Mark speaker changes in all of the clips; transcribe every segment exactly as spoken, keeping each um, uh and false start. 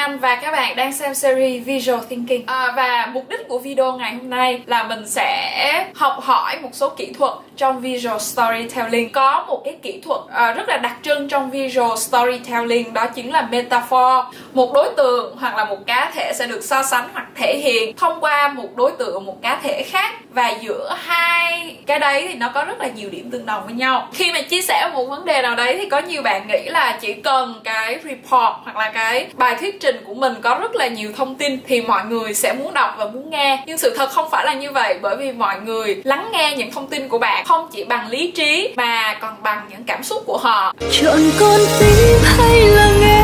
Speaker 1: Anh và các bạn đang xem series Visual Thinking. à, Và mục đích của video ngày hôm nay là mình sẽ học hỏi một số kỹ thuật trong Visual Storytelling. Có một cái kỹ thuật à, rất là đặc trưng trong Visual Storytelling, đó chính là metaphor. Một đối tượng hoặc là một cá thể sẽ được so sánh hoặc thể hiện thông qua một đối tượng, một cá thể khác, và giữa hai cái đấy thì nó có rất là nhiều điểm tương đồng với nhau. Khi mà chia sẻ một vấn đề nào đấy thì có nhiều bạn nghĩ là chỉ cần cái report hoặc là cái bài thuyết trình của mình có rất là nhiều thông tin thì mọi người sẽ muốn đọc và muốn nghe. Nhưng sự thật không phải là như vậy, bởi vì mọi người lắng nghe những thông tin của bạn không chỉ bằng lý trí mà còn bằng những cảm xúc của họ.
Speaker 2: Chọn con tim hay là nghe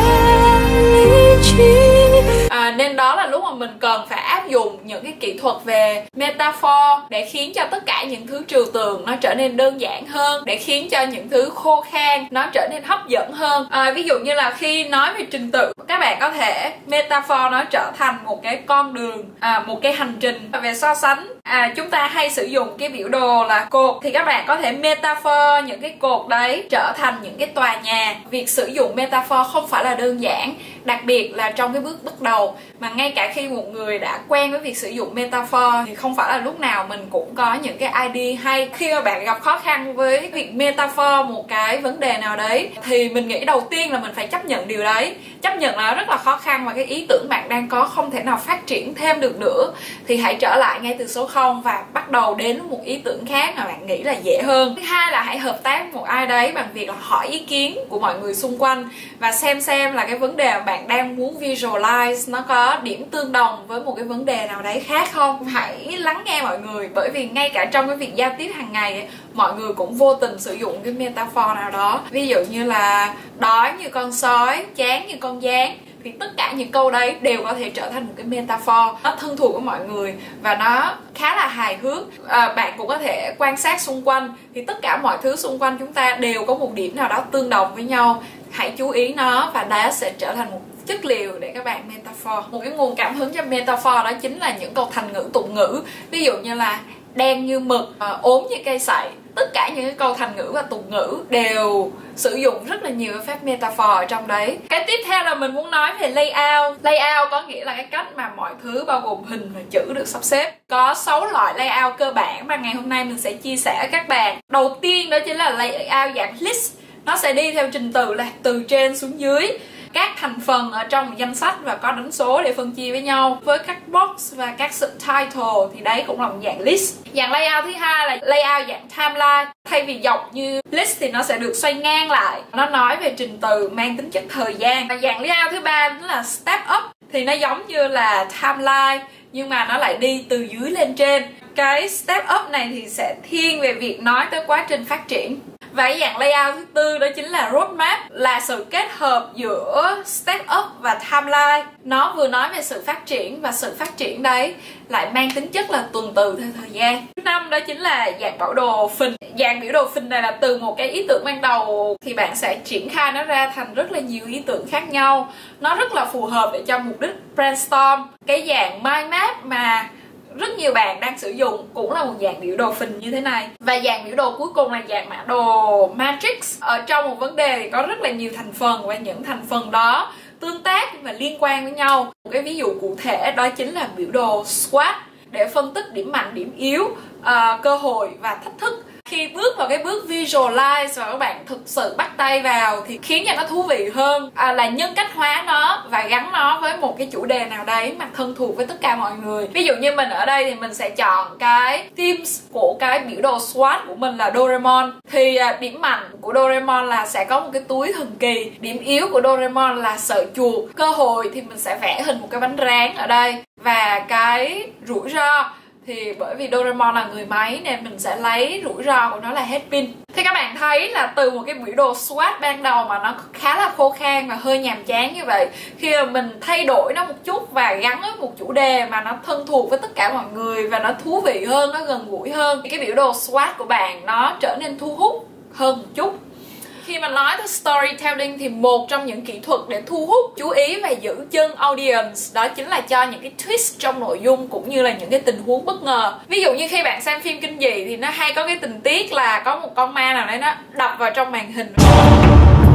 Speaker 2: lý trí?
Speaker 1: À, nên đó là lúc mà mình cần phải áp dụng những cái kỹ thuật về metaphor để khiến cho tất cả những thứ trừu tượng nó trở nên đơn giản hơn, để khiến cho những thứ khô khan nó trở nên hấp dẫn hơn. à, Ví dụ như là khi nói về trình tự, các bạn có thể metaphor nó trở thành một cái con đường, à, một cái hành trình. Và về so sánh, à, chúng ta hay sử dụng cái biểu đồ là cột, thì các bạn có thể metaphor những cái cột đấy trở thành những cái tòa nhà. Việc sử dụng metaphor không phải là đơn giản, đặc biệt là trong cái bước bắt đầu, mà ngay cả khi một người đã quen với việc sử dụng metaphor thì không phải là lúc nào mình cũng có những cái idea hay. Khi mà bạn gặp khó khăn với việc metaphor một cái vấn đề nào đấy thì mình nghĩ đầu tiên là mình phải chấp nhận điều đấy, chấp nhận là nó rất là khó khăn và cái ý tưởng bạn đang có không thể nào phát triển thêm được nữa, thì hãy trở lại ngay từ số không và bắt đầu đến một ý tưởng khác mà bạn nghĩ là dễ hơn. Thứ hai là hãy hợp tác với một ai đấy bằng việc là hỏi ý kiến của mọi người xung quanh và xem xem là cái vấn đề mà bạn đang muốn visualize nó có điểm tương đồng với một cái vấn đề nào đấy khác không. Hãy lắng nghe mọi người, bởi vì ngay cả trong cái việc giao tiếp hàng ngày ấy, mọi người cũng vô tình sử dụng cái metaphor nào đó. Ví dụ như là đói như con sói, chán như con gián, thì tất cả những câu đấy đều có thể trở thành một cái metaphor. Nó thân thuộc với mọi người và nó khá là hài hước. à, Bạn cũng có thể quan sát xung quanh, thì tất cả mọi thứ xung quanh chúng ta đều có một điểm nào đó tương đồng với nhau. Hãy chú ý nó và đó sẽ trở thành một chất liệu để các bạn metaphor. Một cái nguồn cảm hứng cho metaphor đó chính là những câu thành ngữ, tục ngữ. Ví dụ như là đen như mực, à, ốm như cây sậy. Tất cả những cái câu thành ngữ và tục ngữ đều sử dụng rất là nhiều phép metaphor ở trong đấy. Cái tiếp theo là mình muốn nói về layout. Layout có nghĩa là cái cách mà mọi thứ bao gồm hình và chữ được sắp xếp. Có sáu loại layout cơ bản mà ngày hôm nay mình sẽ chia sẻ với các bạn. Đầu tiên đó chính là layout dạng list. Nó sẽ đi theo trình tự là từ trên xuống dưới, các thành phần ở trong một danh sách và có đánh số để phân chia với nhau. Với các box và các subtitle thì đấy cũng là một dạng list. Dạng layout thứ hai là layout dạng timeline. Thay vì dọc như list thì nó sẽ được xoay ngang lại. Nó nói về trình tự mang tính chất thời gian. Và dạng layout thứ ba đó là step up. Thì nó giống như là timeline nhưng mà nó lại đi từ dưới lên trên. Cái step up này thì sẽ thiên về việc nói tới quá trình phát triển. Và cái dạng layout thứ tư đó chính là roadmap, là sự kết hợp giữa step up và timeline. Nó vừa nói về sự phát triển và sự phát triển đấy lại mang tính chất là tuần tự theo thời gian. Thứ năm đó chính là dạng biểu đồ phình. Dạng biểu đồ phình này là từ một cái ý tưởng ban đầu thì bạn sẽ triển khai nó ra thành rất là nhiều ý tưởng khác nhau. Nó rất là phù hợp để cho mục đích brainstorm. Cái dạng mind map mà rất nhiều bạn đang sử dụng cũng là một dạng biểu đồ phình như thế này. Và dạng biểu đồ cuối cùng là dạng bản đồ matrix. Ở trong một vấn đề thì có rất là nhiều thành phần và những thành phần đó tương tác và liên quan với nhau. Một cái ví dụ cụ thể đó chính là biểu đồ SWOT để phân tích điểm mạnh, điểm yếu, uh, cơ hội và thách thức. Khi bước vào cái bước visualize và các bạn thực sự bắt tay vào thì khiến cho nó thú vị hơn, à, là nhân cách hóa nó và gắn nó với một cái chủ đề nào đấy mà thân thuộc với tất cả mọi người. Ví dụ như mình ở đây thì mình sẽ chọn cái themes của cái biểu đồ SWOT của mình là Doraemon. Thì à, điểm mạnh của Doraemon là sẽ có một cái túi thần kỳ. Điểm yếu của Doraemon là sợi chuột. Cơ hội thì mình sẽ vẽ hình một cái bánh rán ở đây. Và cái rủi ro thì bởi vì Doraemon là người máy nên mình sẽ lấy rủi ro của nó là hết pin. Thì các bạn thấy là từ một cái biểu đồ SWOT ban đầu mà nó khá là khô khan và hơi nhàm chán như vậy, khi mà mình thay đổi nó một chút và gắn với một chủ đề mà nó thân thuộc với tất cả mọi người và nó thú vị hơn, nó gần gũi hơn, thì cái biểu đồ SWOT của bạn nó trở nên thu hút hơn một chút. Khi mà nói tới storytelling thì một trong những kỹ thuật để thu hút chú ý và giữ chân audience đó chính là cho những cái twist trong nội dung cũng như là những cái tình huống bất ngờ. Ví dụ như khi bạn xem phim kinh dị thì nó hay có cái tình tiết là có một con ma nào đấy nó đập vào trong màn hình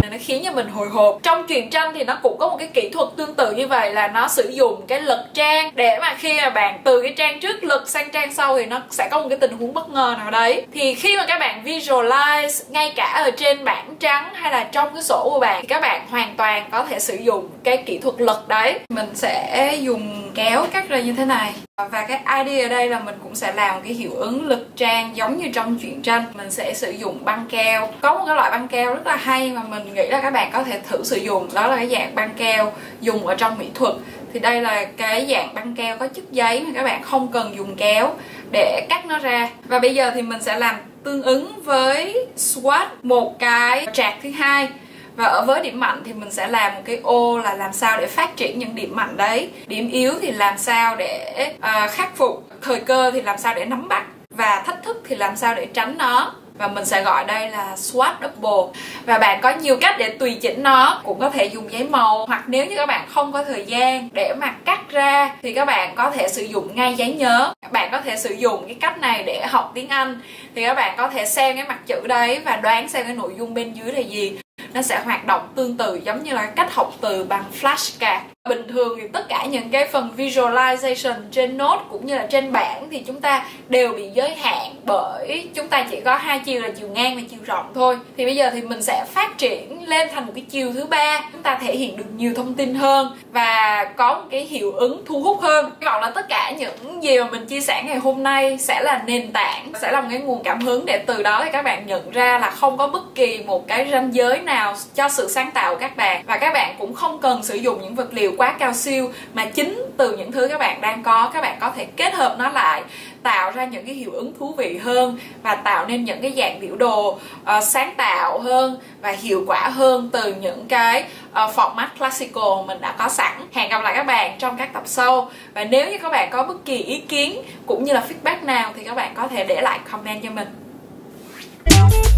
Speaker 1: này nó khiến cho mình hồi hộp. Trong truyện tranh thì nó cũng có một cái kỹ thuật tương tự như vậy, là nó sử dụng cái lật trang để mà khi mà bạn từ cái trang trước lật sang trang sau thì nó sẽ có một cái tình huống bất ngờ nào đấy. Thì khi mà các bạn visualize ngay cả ở trên bảng trắng hay là trong cái sổ của bạn thì các bạn hoàn toàn có thể sử dụng cái kỹ thuật lật đấy. Mình sẽ dùng kéo cắt ra như thế này. Và cái idea ở đây là mình cũng sẽ làm cái hiệu ứng lật trang giống như trong truyện tranh. Mình sẽ sử dụng băng keo. Có một cái loại băng keo rất là hay mà mình nghĩ là các bạn có thể thử sử dụng. Đó là cái dạng băng keo dùng ở trong mỹ thuật. Thì đây là cái dạng băng keo có chất giấy mà các bạn không cần dùng kéo để cắt nó ra. Và bây giờ thì mình sẽ làm tương ứng với swatch một cái track thứ hai. Và ở với điểm mạnh thì mình sẽ làm một cái ô là làm sao để phát triển những điểm mạnh đấy. Điểm yếu thì làm sao để uh, khắc phục. Thời cơ thì làm sao để nắm bắt. Và thách thức thì làm sao để tránh nó. Và mình sẽ gọi đây là swatch double. Và bạn có nhiều cách để tùy chỉnh nó. Cũng có thể dùng giấy màu. Hoặc nếu như các bạn không có thời gian để mà cắt ra thì các bạn có thể sử dụng ngay giấy nhớ. Các bạn có thể sử dụng cái cách này để học tiếng Anh. Thì các bạn có thể xem cái mặt chữ đấy và đoán xem cái nội dung bên dưới là gì. Nó sẽ hoạt động tương tự giống như là cách học từ bằng flashcard. Bình thường thì tất cả những cái phần visualization trên note cũng như là trên bảng thì chúng ta đều bị giới hạn bởi chúng ta chỉ có hai chiều là chiều ngang và chiều rộng thôi. Thì bây giờ thì mình sẽ phát triển lên thành một cái chiều thứ ba, chúng ta thể hiện được nhiều thông tin hơn và có một cái hiệu ứng thu hút hơn. Hy vọng là tất cả những gì mà mình chia sẻ ngày hôm nay sẽ là nền tảng, sẽ là một cái nguồn cảm hứng để từ đó thì các bạn nhận ra là không có bất kỳ một cái ranh giới nào cho sự sáng tạo của các bạn, và các bạn cũng không cần sử dụng những vật liệu quá cao siêu, mà chính từ những thứ các bạn đang có, các bạn có thể kết hợp nó lại, tạo ra những cái hiệu ứng thú vị hơn và tạo nên những cái dạng biểu đồ uh, sáng tạo hơn và hiệu quả hơn từ những cái uh, format classical mình đã có sẵn. Hẹn gặp lại các bạn trong các tập sau. Và nếu như các bạn có bất kỳ ý kiến cũng như là feedback nào thì các bạn có thể để lại comment cho mình.